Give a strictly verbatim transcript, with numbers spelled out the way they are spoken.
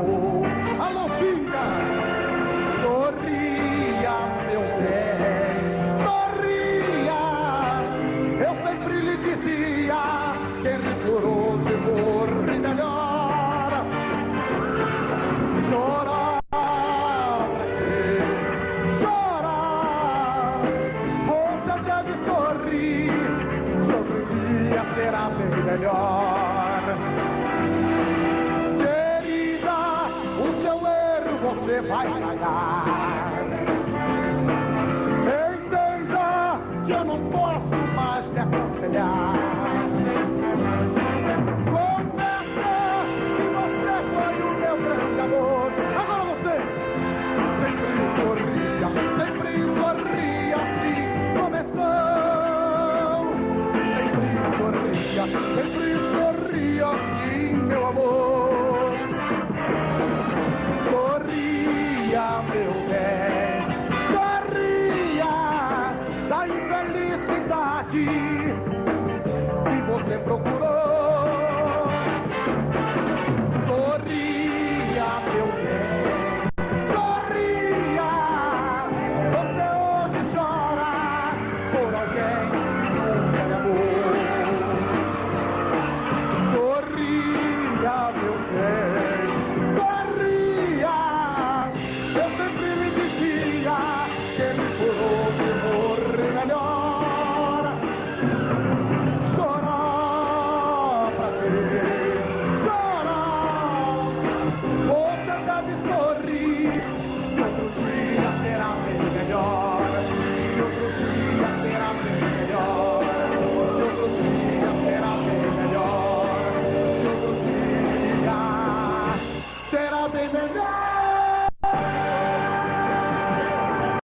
amor. Alô, filha, sorria, meu bem, sorria. Eu sempre lhe dizia que rigoroso morre melhor. Chora, chora, você deve sorrir, outro dia será bem melhor. Querida, o seu erro você vai pagar. Entenda que eu não posso mais te aconselhar. Confessa que você foi o meu grande amor. Agora você sempre sorria, sempre sorria assim começou. Sempre sorria, sempre sorria assim, meu amor. Sorria, meu bem, sorria da infelicidade que você procurou.